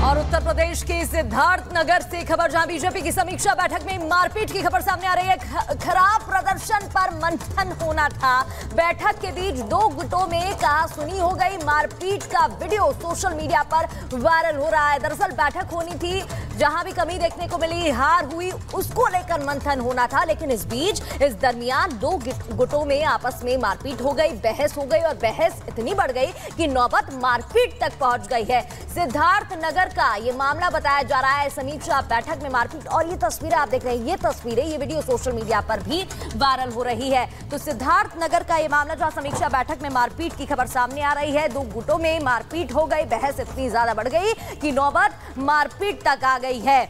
और उत्तर प्रदेश के सिद्धार्थनगर से खबर, जहां बीजेपी की समीक्षा बैठक में मारपीट की खबर सामने आ रही है। खराब प्रदर्शन पर मंथन होना था। बैठक के बीच दो गुटों में कहासुनी हो गई। मारपीट का वीडियो सोशल मीडिया पर वायरल हो रहा है। दरअसल बैठक होनी थी, जहां भी कमी देखने को मिली, हार हुई, उसको लेकर मंथन होना था। लेकिन इस दरमियान दो गुटों में आपस में मारपीट हो गई, बहस हो गई और बहस इतनी बढ़ गई कि नौबत मारपीट तक पहुंच गई है। सिद्धार्थनगर का ये मामला बताया जा रहा है। समीक्षा बैठक में मारपीट, और ये तस्वीरें आप देख रहे हैं, ये वीडियो सोशल मीडिया पर भी वायरल हो रही है। तो सिद्धार्थनगर का ये मामला, जहां समीक्षा बैठक में मारपीट की खबर सामने आ रही है। दो गुटों में मारपीट हो गई, बहस इतनी ज्यादा बढ़ गई कि नौबत मारपीट तक आ गई है।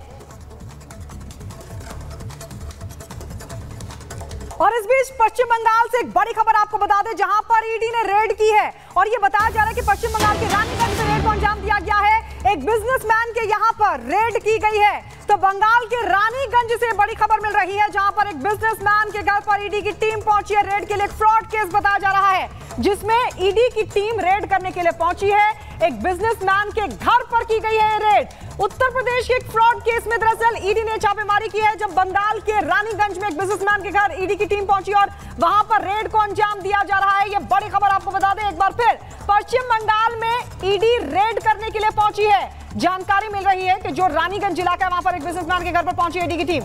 और इस बीच पश्चिम बंगाल से एक बड़ी खबर आपको बता दें, जहां पर ईडी ने रेड की है और ये बताया जा रहा है कि पश्चिम बंगाल के रानीगंज में रेड को अंजाम दिया गया है। एक बिजनेसमैन के यहां पर रेड की गई है। तो बंगाल के रानीगंज से बड़ी खबर मिल रही है, जहां पर एक बिजनेसमैन के घर पर ईडी की टीम पहुंची है। रेड के लिए एक फ्रॉड केस बताया जा रहा है, जिसमें ईडी की टीम रेड करने के लिए पहुंची है। एक बिजनेसमैन के घर पर की गई है रेड। उत्तर प्रदेश के एक फ्रॉड केस में दरअसल ईडी ने छापेमारी की है, जब बंगाल के रानीगंज में एक बिजनेसमैन के घर ईडी की टीम पहुंची और वहां पर रेड को अंजाम दिया जा रहा है। यह बड़ी खबर आपको बता दें एक बार फिर, पश्चिम बंगाल में ईडी रेड करने के लिए पहुंची है। जानकारी मिल रही है कि जो रानीगंज इलाका है, वहां पर एक बिजनेसमैन के घर पर पहुंची ईडी की टीम।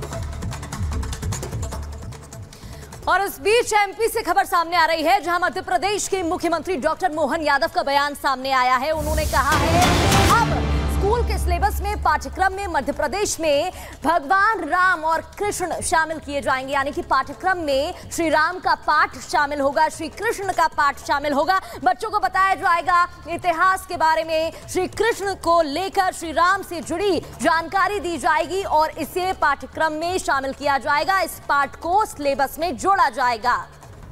और इस बीच एमपी से खबर सामने आ रही है, जहां मध्य प्रदेश के मुख्यमंत्री डॉक्टर मोहन यादव का बयान सामने आया है। उन्होंने कहा है, अब स्कूल के सिलेबस में, पाठ्यक्रम में मध्य प्रदेश में भगवान राम और कृष्ण शामिल किए जाएंगे। यानी कि पाठ्यक्रम में श्री राम का पाठ शामिल होगा, श्री कृष्ण का पाठ शामिल होगा। बच्चों को बताया जाएगा इतिहास के बारे में, श्री कृष्ण को लेकर श्री राम से जुड़ी जानकारी दी जाएगी और इसे पाठ्यक्रम में शामिल किया जाएगा। इस पाठ को सिलेबस में जोड़ा जाएगा।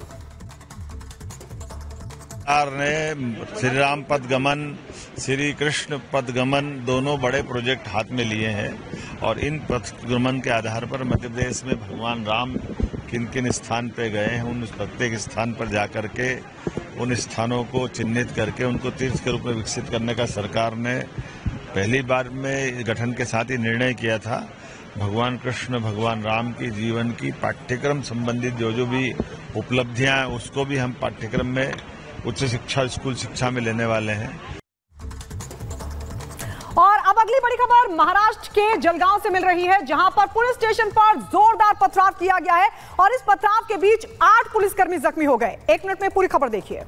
सरकार ने श्री राम पदगमन, श्री कृष्ण पदगमन दोनों बड़े प्रोजेक्ट हाथ में लिए हैं और इन पदगमन के आधार पर मध्य प्रदेश में भगवान राम किन किन स्थान पे गए हैं, उन प्रत्येक स्थान पर जाकर के उन स्थानों को चिन्हित करके उनको तीर्थ के रूप में विकसित करने का सरकार ने पहली बार में गठन के साथ ही निर्णय किया था। भगवान कृष्ण, भगवान राम की जीवन की पाठ्यक्रम संबंधित जो भी उपलब्धियां हैं, उसको भी हम पाठ्यक्रम में उच्च शिक्षा, स्कूल शिक्षा में लेने वाले हैं। और अब अगली बड़ी खबर महाराष्ट्र के जलगांव से मिल रही है, जहां पर पुलिस स्टेशन पर जोरदार पथराव किया गया है और इस पथराव के बीच 8 पुलिसकर्मी जख्मी हो गए। 1 मिनट में पूरी खबर देखिए।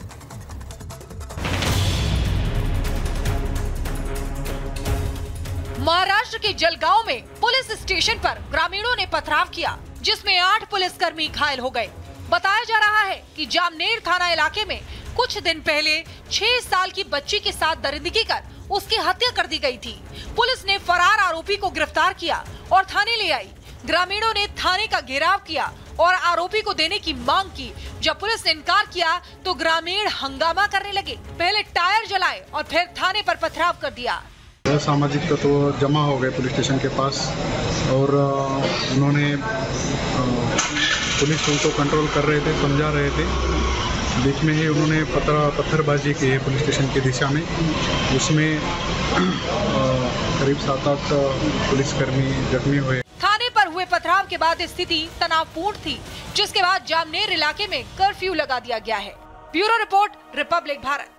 महाराष्ट्र के जलगांव में पुलिस स्टेशन पर ग्रामीणों ने पथराव किया, जिसमें 8 पुलिसकर्मी घायल हो गए। बताया जा रहा है कि जामनेर थाना इलाके में कुछ दिन पहले 6 साल की बच्ची के साथ दरिंदगी कर उसकी हत्या कर दी गई थी। पुलिस ने फरार आरोपी को गिरफ्तार किया और थाने ले आई। ग्रामीणों ने थाने का घेराव किया और आरोपी को देने की मांग की। जब पुलिस ने इनकार किया तो ग्रामीण हंगामा करने लगे। पहले टायर जलाए और फिर थाने पर पथराव कर दिया। सामाजिक तत्व जमा हो गए पुलिस स्टेशन के पास और उन्होंने पुलिस उनको कंट्रोल कर रहे थे, समझा रहे थे। बीच में ही उन्होंने पत्थरबाजी की है पुलिस स्टेशन की दिशा में। उसमें करीब 7-8 पुलिसकर्मी जख्मी हुए। थाने पर हुए पथराव के बाद स्थिति तनावपूर्ण थी, जिसके बाद जामनेर इलाके में कर्फ्यू लगा दिया गया है। Bureau report, Republic Bharat.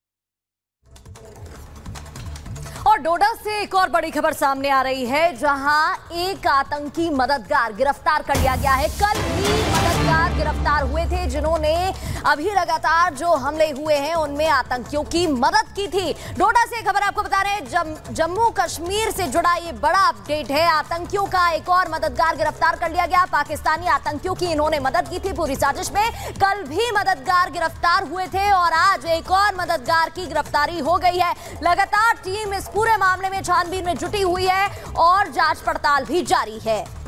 और डोडा से एक और बड़ी खबर सामने आ रही है, जहां एक आतंकी मददगार गिरफ्तार कर लिया गया है। कल भी मददगार गिरफ्तार हुए थे, जिन्होंने अभी लगातार जो हमले हुए हैं उनमें आतंकियों की मदद की थी। डोडा से खबर आपको बता रहे हैं, जम्मू कश्मीर से जुड़ा ये बड़ा अपडेट है। आतंकियों का एक और मददगार गिरफ्तार कर लिया गया। पाकिस्तानी आतंकियों की इन्होंने मदद की थी पूरी साजिश में। कल भी मददगार गिरफ्तार हुए थे और आज एक और मददगार की गिरफ्तारी हो गई है। लगातार टीम इस पूरे मामले में छानबीन में जुटी हुई है और जांच पड़ताल भी जारी है।